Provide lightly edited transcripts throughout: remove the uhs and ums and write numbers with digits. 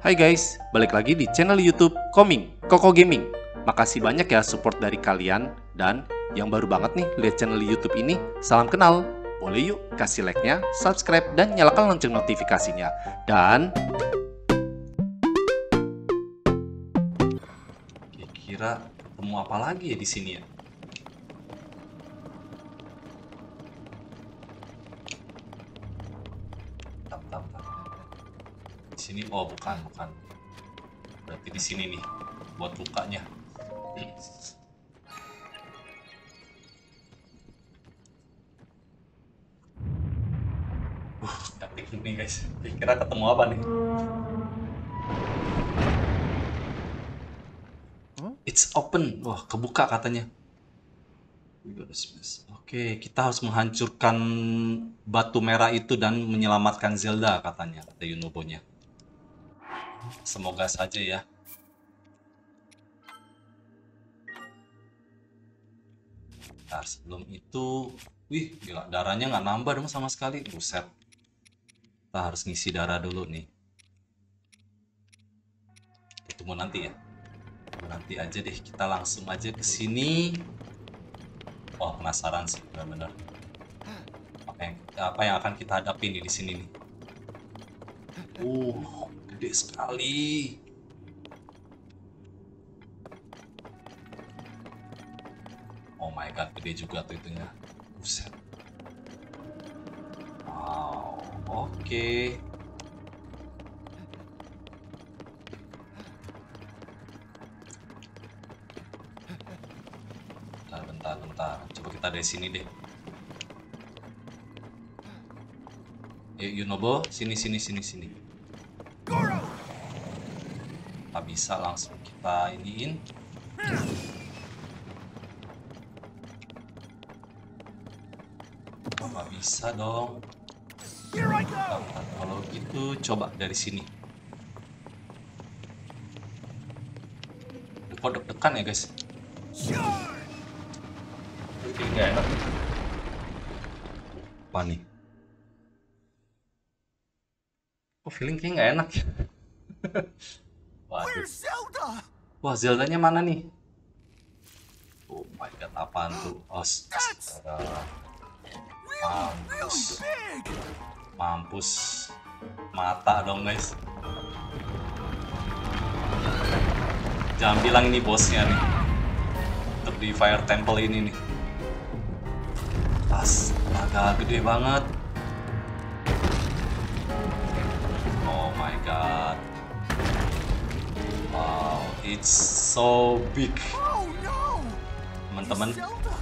Hai guys, balik lagi di channel YouTube Koming, Koko Gaming. Makasih banyak ya support dari kalian. Dan yang baru banget nih lihat channel YouTube ini, salam kenal. Boleh yuk kasih like-nya, subscribe, dan nyalakan lonceng notifikasinya. Dan kira-kira ketemu apa lagi ya di sini ya? Tap. Di sini, oh bukan. Berarti di sini nih, buat lukanya. Cantik nih guys. Kira ketemu apa nih? It's open. Wah, kebuka katanya. Oke, kita harus menghancurkan batu merah itu dan menyelamatkan Zelda katanya, kata Yunobo-nya. Semoga saja ya. Nah, sebelum itu, wih, gila, darahnya nggak nambah dong sama sekali. Buset. Kita harus ngisi darah dulu nih. Tunggu nanti ya. Nanti aja deh, kita langsung aja ke sini. Wah, penasaran sih, benar-benar. Apa yang akan kita hadapi nih di sini nih? Gede sekali. Oh my god, gede juga tuh itunya. Buset. Wow, oke. Bentar. Coba kita dari sini deh. Yunobo, sini. Tak bisa langsung kita iniin. Oh, nggak bisa dong. Kalau gitu coba dari sini. Kok deg-degan ya guys? Oke, nggak enak. Apa nih? Kok feeling kayak nggak enak ya? Waduh. Wah, Zelda-nya mana nih? Oh my god, apaan tuh? Astaga. Mampus. Mata dong guys. Jangan bilang ini bosnya nih. Untuk di Fire Temple ini nih. Astaga, gede banget. Oh my god. Wow, it's so big. Teman-teman.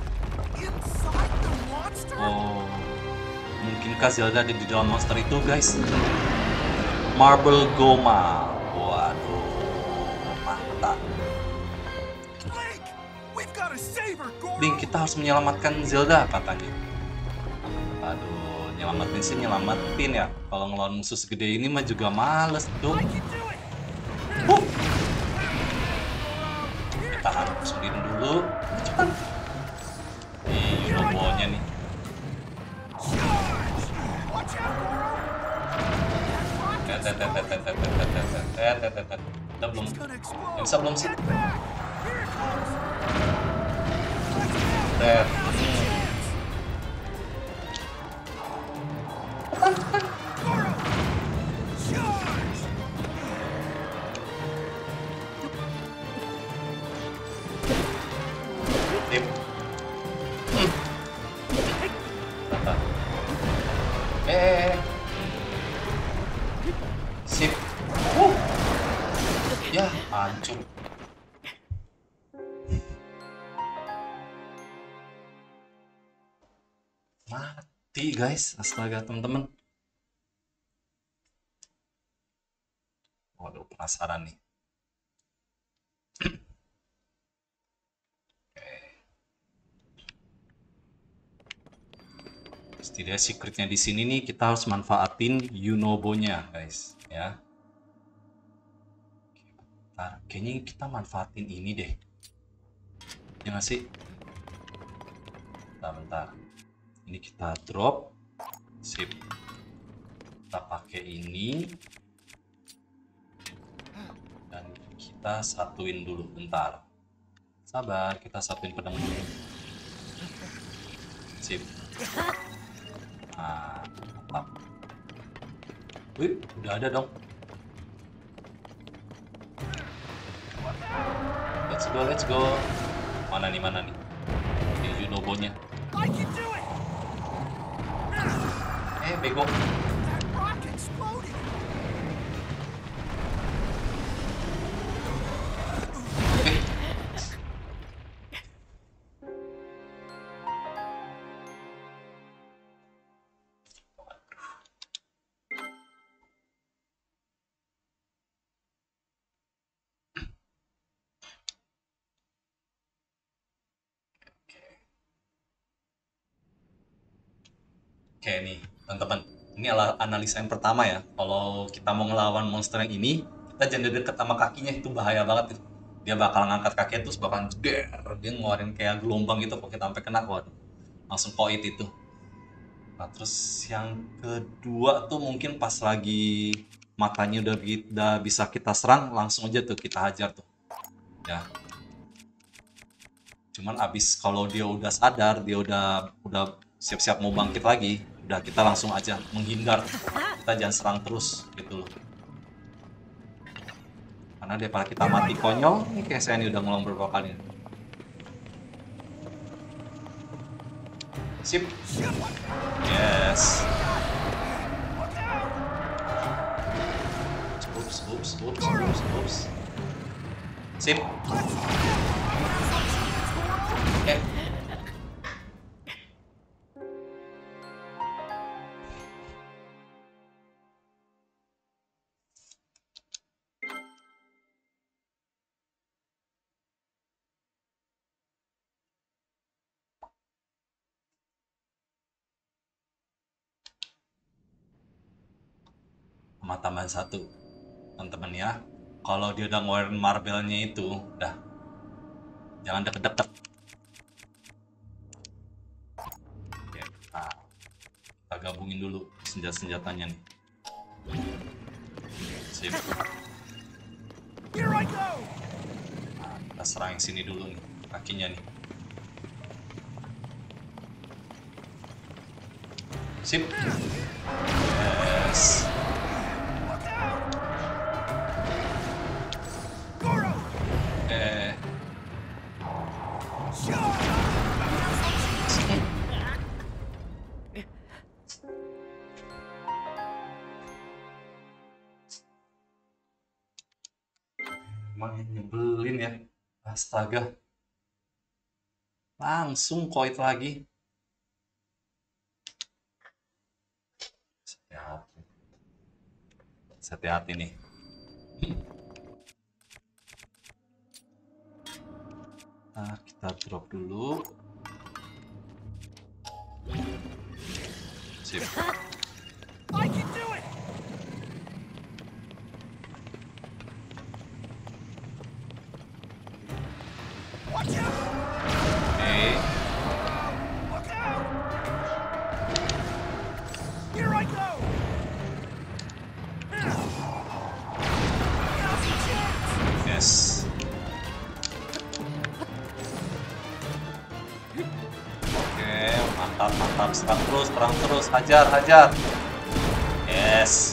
Oh, mungkinkah Zelda ada di dalam monster itu guys? Marble Goma. Waduh, mantap. Link, kita harus menyelamatkan Zelda katanya. Aduh, nyelamatin ya. Kalau ngelawan musuh segede ini mah juga males dong. Kita harus susulin dulu. Cepat. Nih, Yunobo-nya nih. Kita belum bisa belum sih? Sip. Ya, hancur. Mati guys, astaga teman-teman. Waduh, penasaran nih. Setidaknya secretnya di sini nih, kita harus manfaatin Yunobo-nya guys, ya. Kayaknya kita manfaatin ini deh. Ya nggak sih? Bentar. Ini kita drop. Sip. Kita pakai ini. Kita satuin dulu, bentar. Sabar, kita satuin pedang dulu. Sip. Nah, mantap. Wih, udah ada dong. Let's go, let's go. Mana nih, mana nih? Yunobo-nya. Bego. Oke nih, teman-teman. Ini adalah analisa yang pertama ya. Kalau kita mau ngelawan monster yang ini, kita jangan deket sama kakinya, itu bahaya banget. Dia bakal ngangkat kakinya terus bakal jeder. Dia ngeluarin kayak gelombang gitu kalau kita sampai kena, waduh. Langsung koit itu. Nah, terus yang kedua tuh mungkin pas lagi matanya udah bisa kita serang, langsung aja tuh kita hajar tuh. Ya. Cuman abis kalau dia udah sadar, dia udah siap-siap mau bangkit lagi, udah kita langsung aja menghindar, kita jangan serang terus gitu loh, karena daripada kita mati konyol. Ini kayak saya ini udah ngulang beberapa kali. Sip. Yes. Oops. Sip. Oke. Sama tambahan satu, teman-teman ya. Kalau dia udah ngeluarin marble-nya itu, udah jangan deket-deket. Oke, nah, kita gabungin dulu senjata-senjatanya nih. Sip. Nah, kita serang yang sini dulu nih, kakinya nih. Sip. Yes. Emang nyebelin ya, astaga, langsung koit lagi. Hati-hati nih. Nah, kita drop dulu. Sip. Mantap, serang terus, hajar. Yes.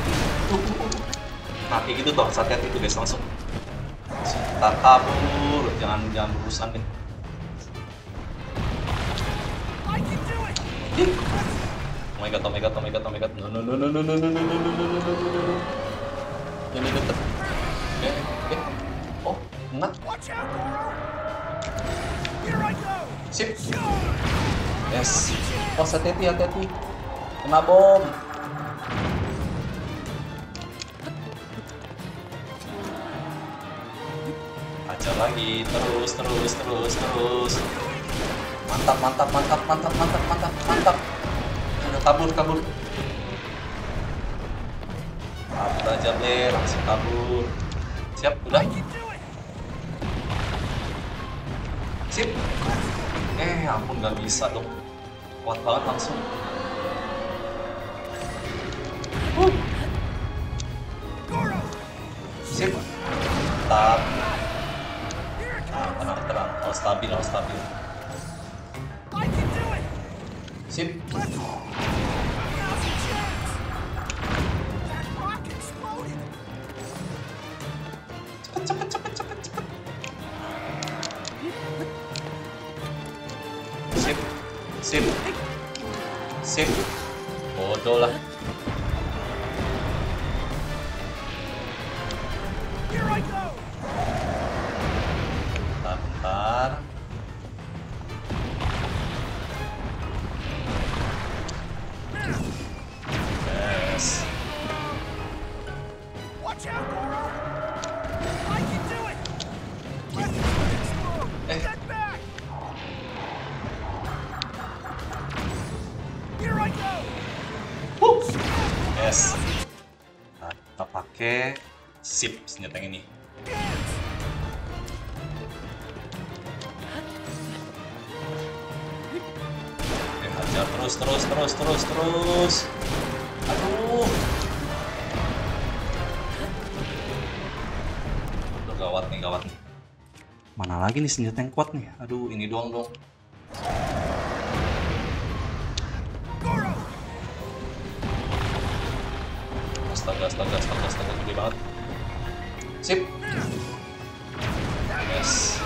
Nah, kayak gitu toh, saat itu guys, langsung kita kabur, jangan berurusan deh. Oh my god, no. Jangan deket. Oh, enak. Sip. Yes. Oh, hati-hati. Kena bom. Hajar lagi, terus. Mantap. Udah kabur. Kabur aja, Blair, langsung kabur. Siap, udah. Sip. Ampun, nggak bisa dong. Kuat banget langsung. Sip. stop. Tenang, harus stabil, Sip. Cepet. Sip. Bodoh lah. Bentar. Yes. Yes. Nah, kita pakai sip senjata yang ini. Hajar terus. Aduh. Udah gawat nih. Mana lagi nih senjata yang kuat nih? Aduh, ini doang dong. Astaga, gede banget. Sip. Yes.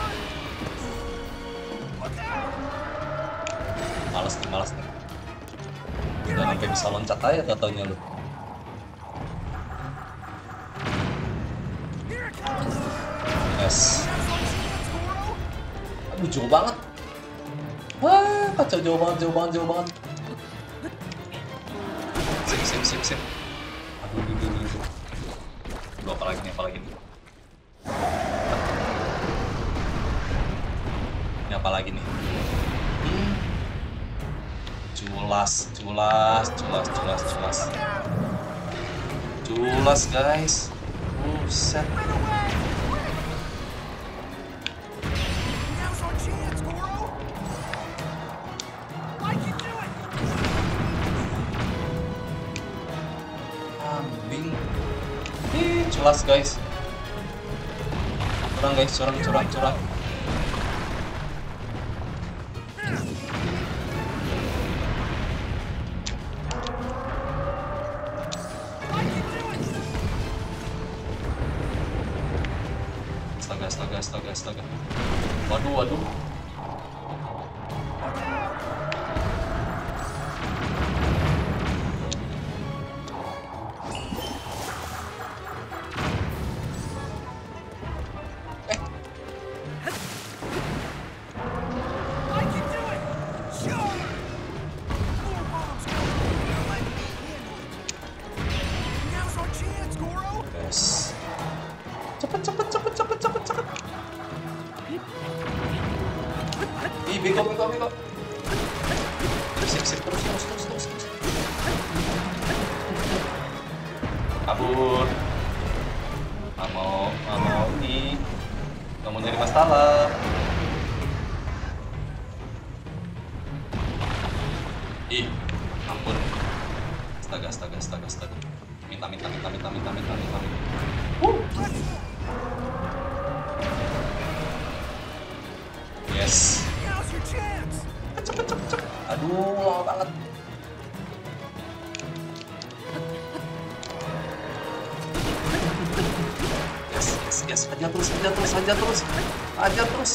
Males nih. Udah sampai bisa loncat aja katanya lu. Yes. Aduh, jauh banget. Wah, kacau, jauh banget. Sip. Aduh. Aduh, apa lagi nih? Ini apa lagi nih? Culas guys. Buset. Ambing. Culas guys. Curang. Astaga. Waduh. Yes. Cepet. Ih, bego. Sip, terus. Kabur. Nggak mau nyari masalah. Ih, ampun. Astaga. Minta. Yes. Cepet. Aduh, lama banget. Yes. Hajar terus.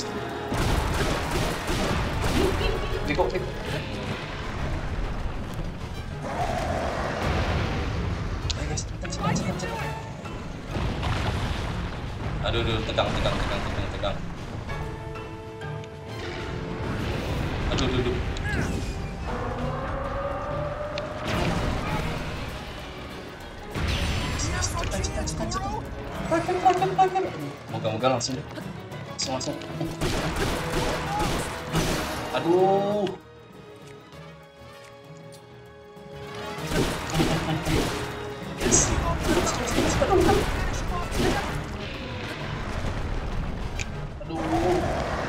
Bego. Aduh, tegang. Aduh. Cepat. Moga-moga langsung. Aduh. Yes. Aduh.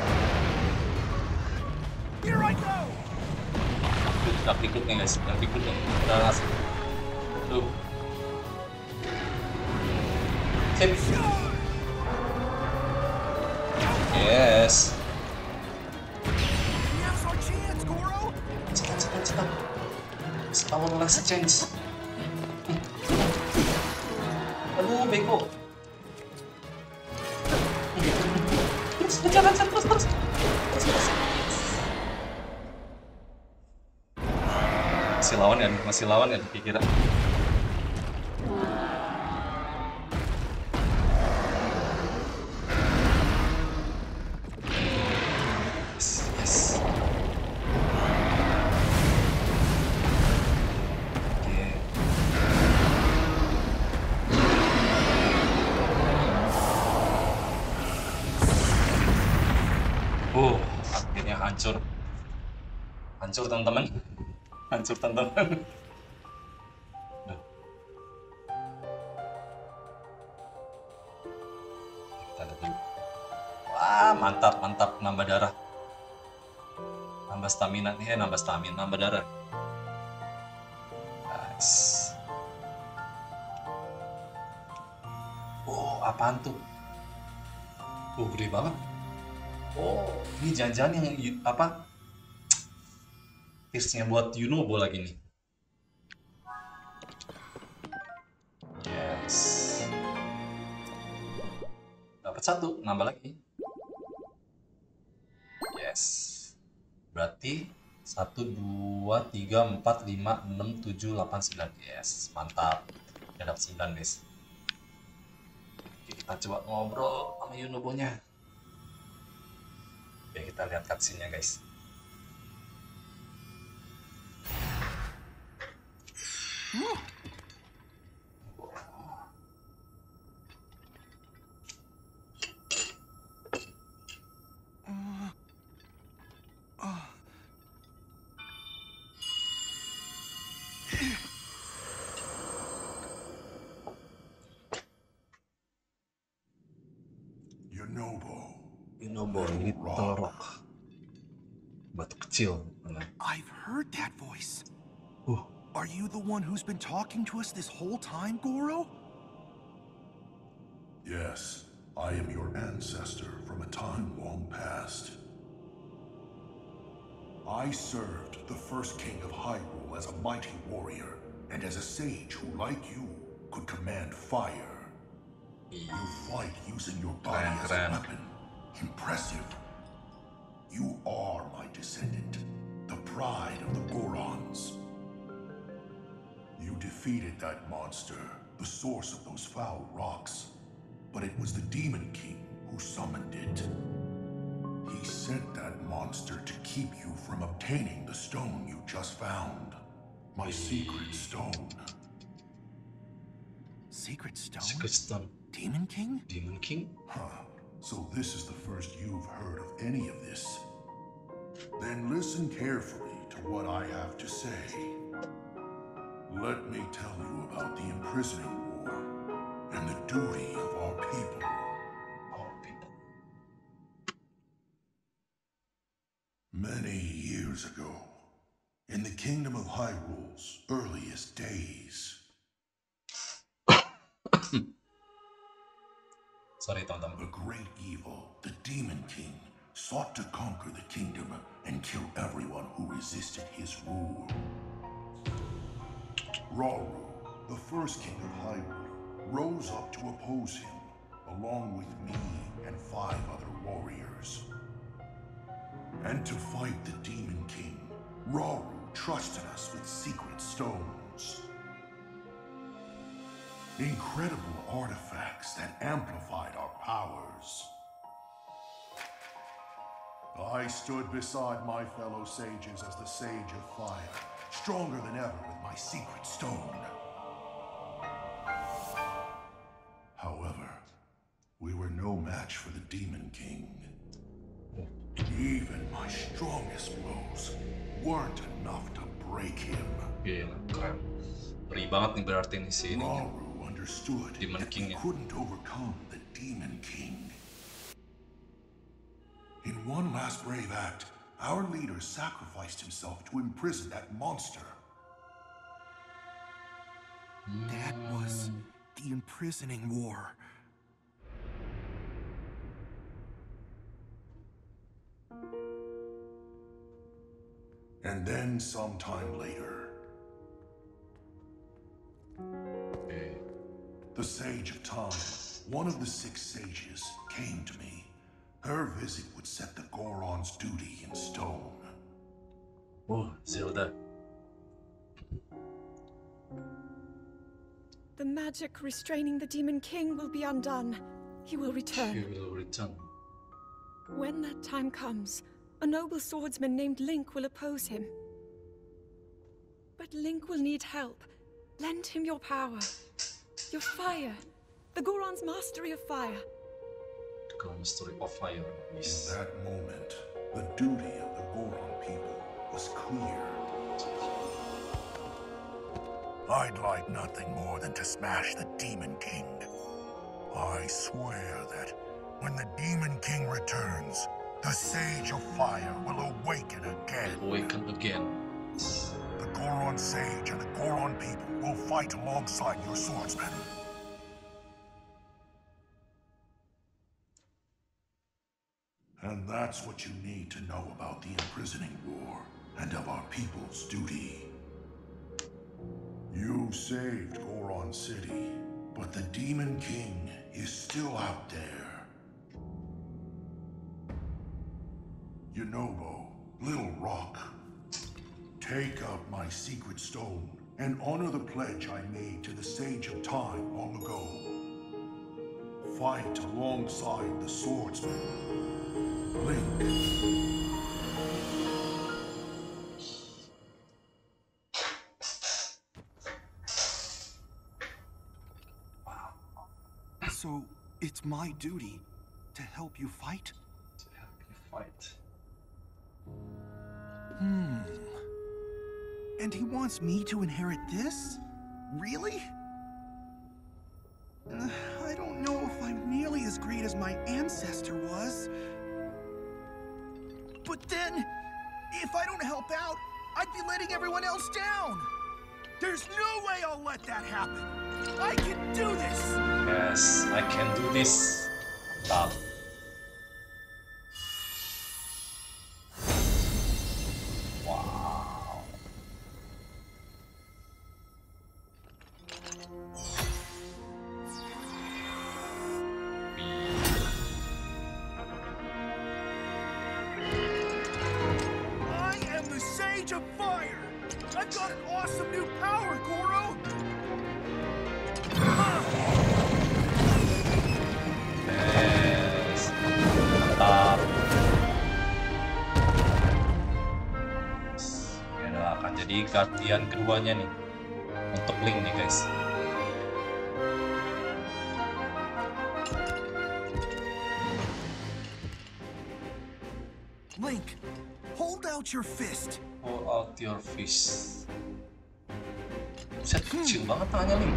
Udah pikut nih guys, udah langsung. Aduh. Sip. Yes. Now's our chance, Goro. Cepat. It's our last chance. Aduh, bego. Terus. Masih lawan ya dikira. Yes. Oke. Akhirnya hancur teman-teman. Hancur teman-teman. Duh. Kita lihat dulu. Wah, mantap nambah darah. Nambah stamina nih, nambah darah. Nice. Oh, apaan tuh? Oh, gede banget. Oh, ini jangan-jangan yang apa? Tips-nya buat Yunobo lagi nih. Yes. Dapat 1, nambah lagi. Yes. Berarti 1, 2, 3, 4, 5, 6, 7, 8, 9. Yes, mantap. Udah dapat 9, guys. Oke, kita coba ngobrol sama Yunobonya. Oke, kita lihat cutscene-nya, guys. Yunobo, Little Rock. Batu kecil. I've heard that voice. Are you the one who's been talking to us this whole time, Goro? Yes, I am your ancestor from a time long past. I served the first king of Hyrule as a mighty warrior, and as a sage who, like you, could command fire. You fight using your body as a weapon. Impressive. You are my descendant, the pride of the Gorons. You defeated that monster, the source of those foul rocks. But it was the Demon King who summoned it. He sent that monster to keep you from obtaining the stone you just found. My secret stone. Secret stone? Secret Stone. Demon King? Demon King? Huh. So this is the first you've heard of any of this. Then listen carefully to what I have to say. Let me tell you about the imprisoning war and the duty of our people. Many years ago, in the Kingdom of Hyrule's earliest days. Sorry, teman-teman. A great evil, the Demon King, sought to conquer the kingdom and kill everyone who resisted his rule. Rauru, the first king of Hyrule, rose up to oppose him, along with me and 5 other warriors. And to fight the Demon King, Rauru trusted us with secret stones. Incredible artifacts that amplified our powers. I stood beside my fellow sages as the Sage of Fire, stronger than ever with my secret stone. However, we were no match for the Demon King. Even my strongest blows weren't enough to break him. Gila, keren. Beri banget nih berarti nih si ini. Rauru understood Demon that King we ya. couldn't overcome the Demon King. In one last brave act, our leader sacrificed himself to imprison that monster. That was Hmm. the imprisoning war. And then sometime later, the Sage of Time, one of the 6 sages, came to me. Her visit would set the Goron's duty in stone. Oh, Zelda. The magic restraining the Demon King will be undone. He will return. He will return. When that time comes, a noble swordsman named Link will oppose him. But Link will need help. Lend him your power. Your fire. The Goron's mastery of fire. The Goron's story of fire. Yes. In that moment, the duty of the Goron people was clear. I'd like nothing more than to smash the Demon King. I swear that when the Demon King returns, the Sage of Fire will awaken again. Awaken again. The Goron Sage and the Goron people will fight alongside your swordsmen. And that's what you need to know about the imprisoning war and of our people's duty. You saved Goron City, but the Demon King is still out there. Yunobo, Little Rock, take up my secret stone and honor the pledge I made to the Sage of Time long ago. Fight alongside the swordsman, Link. So, it's my duty to help you fight? To help you fight. And he wants me to inherit this? Really? I don't know if I'm nearly as great as my ancestor was. But then, if I don't help out, I'd be letting everyone else down. There's no way I'll let that happen. I can do this! Yes, I can do this. Stop. Wow. I am the Sage of Fire! I've got an awesome new power, Goro! Yes. Mantap. Ini akan jadi guardian keduanya nih untuk Link nih guys. Link, hold out your fist. Hold out your fist. Buset, kecil banget tangannya Link.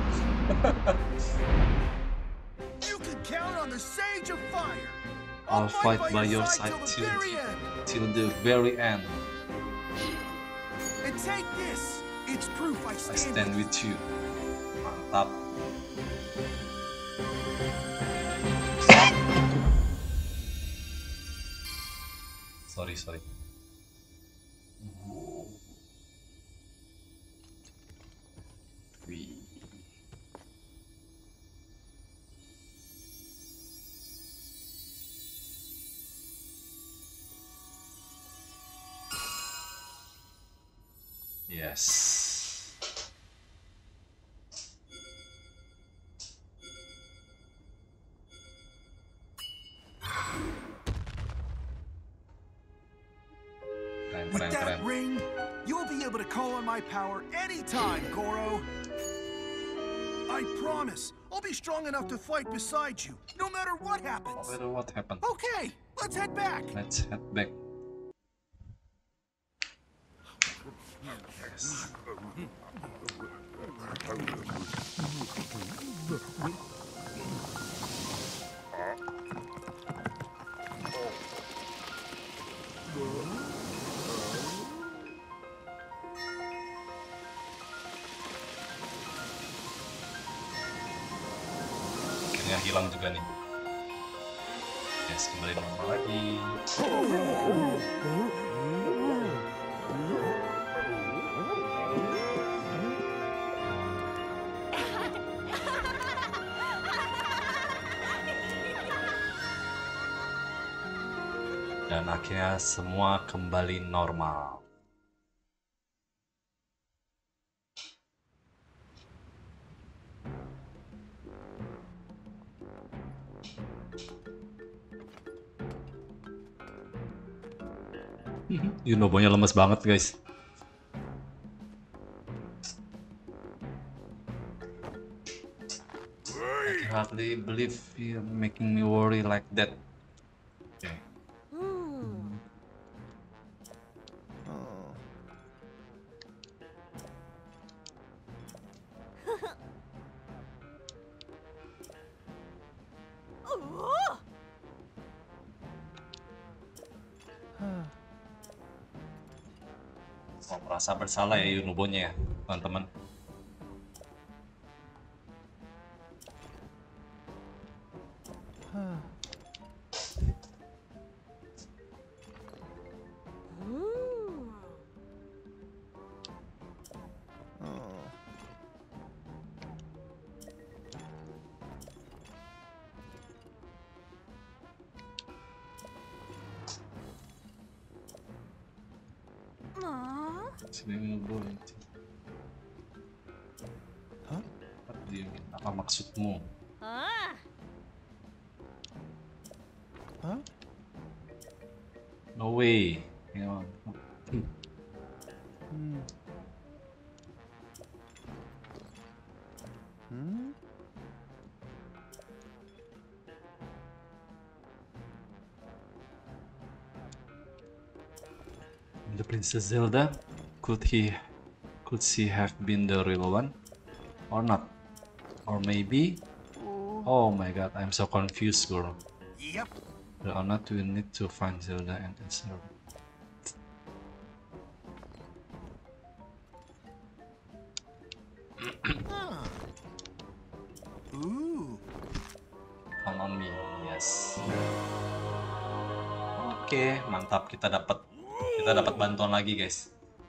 You can count on the Sage of Fire. I'll fight by your side till the very end. And take this. It's proof I I stand stand with you. Mantap. Sorry. Wih. Yes. With that Keren. ring, you'll be able to call on my power anytime, Goro. I promise, I'll be strong enough to fight beside you, no matter what No happens. matter what happened. Okay, let's head back. Let's head back. Yes. Akhirnya hilang juga nih. Yes, kembali normal lagi. Dan akhirnya semua kembali normal. Yunobo-nya lemes banget, guys. I can hardly believe you're making me worry like that. Okay. Oh, merasa bersalah ya Yunobo-nya ya, teman-teman. Sini Yunobo. Apa maksudmu? No way. Hang on. The Princess Zelda, could she have been the real one or not? Or maybe, oh my god, I'm so confused, girl. Yep. Or not, we need to find Zelda and answer. Ooh. Come on me, yes. Oke, mantap, kita dapat bantuan lagi, guys.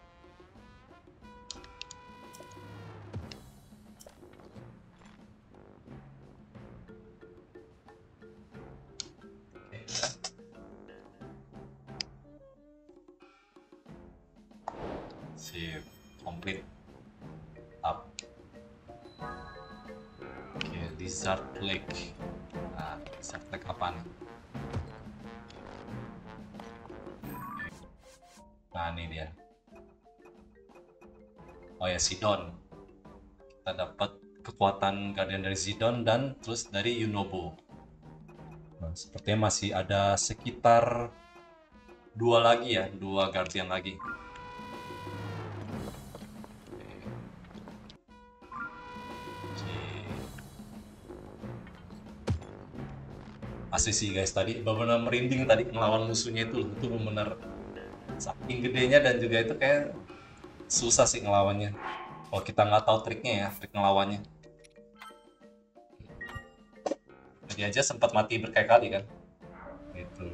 Sip, komplit. Up. Oke, Lizard Lake. Nah, Lizard Lake apa nih? Nah, ini dia. Oh ya, Sidon. Kita dapat kekuatan Guardian dari Sidon dan terus dari Yunobo. Nah, sepertinya masih ada sekitar 2 lagi ya, 2 Guardian lagi. Asli sih guys, tadi benar-benar merinding tadi ngelawan musuhnya itu benar-benar saking gedenya dan juga itu kayak susah sih ngelawannya. Kalau kita nggak tahu triknya ya, trik ngelawannya. Jadi aja sempat mati berkali-kali kan. Gitu.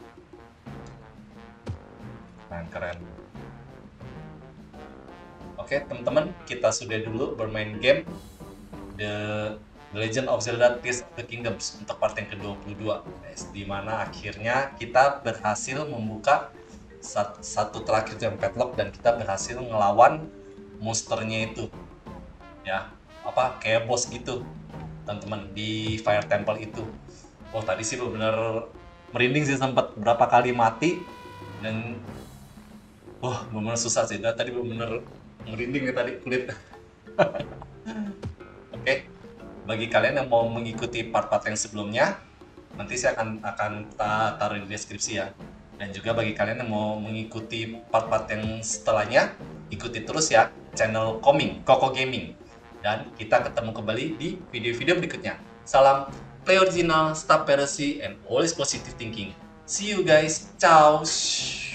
Keren. Oke teman-teman, kita sudah dulu bermain game The Legend of Zelda Tears of the Kingdoms untuk part yang ke-22, guys, dimana akhirnya kita berhasil membuka satu terakhir yang padlock dan kita berhasil ngelawan monsternya itu ya, apa kayak boss gitu teman-teman di Fire Temple itu. Oh tadi sih benar-benar merinding sih, sempat berapa kali mati dan benar-benar susah sih, tadi benar-benar merinding ya tadi kulit. Oke. Bagi kalian yang mau mengikuti part-part yang sebelumnya, nanti saya akan taruh di deskripsi ya. Dan juga bagi kalian yang mau mengikuti part-part yang setelahnya, ikuti terus ya channel Koko Gaming. Dan kita ketemu kembali di video-video berikutnya. Salam play original, stop piracy, and always positive thinking. See you guys, ciao.